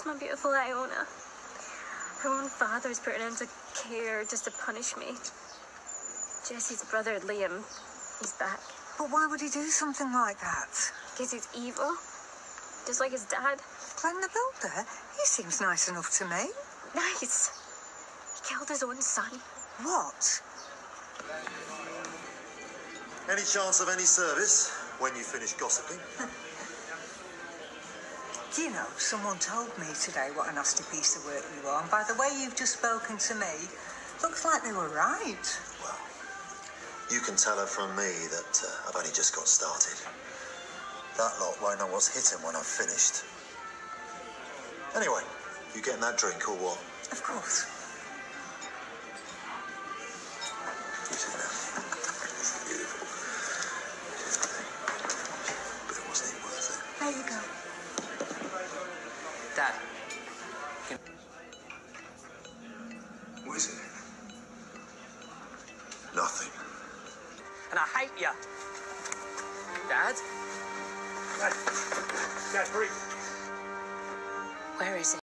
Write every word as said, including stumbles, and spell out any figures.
my beautiful Iona. Her own father's put her into care just to punish me. Jesse's brother, Liam, he's back. But why would he do something like that? Because he's evil. Just like his dad. Glenn the Builder? He seems nice enough to me. Nice. He killed his own son. What? Any chance of any service when you finish gossiping? Do you know, someone told me today what a nasty piece of work you are, and by the way you've just spoken to me, looks like they were right. Well, you can tell her from me that uh, I've only just got started. That lot won't know what's hit him when I've finished. Anyway, you getting that drink or what? Of course. You see that? Beautiful. But it wasn't even worth it. There you go. Dad. Can... What is it? Nothing. And I hate you. Dad? Dad. Dad, hurry. Where is he?